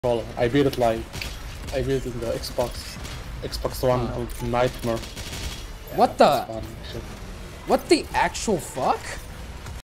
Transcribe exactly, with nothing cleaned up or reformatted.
controller. I beat it like I beat it in the Xbox Xbox One Oh. with Nightmare. What the? Fun, shit. What the actual fuck?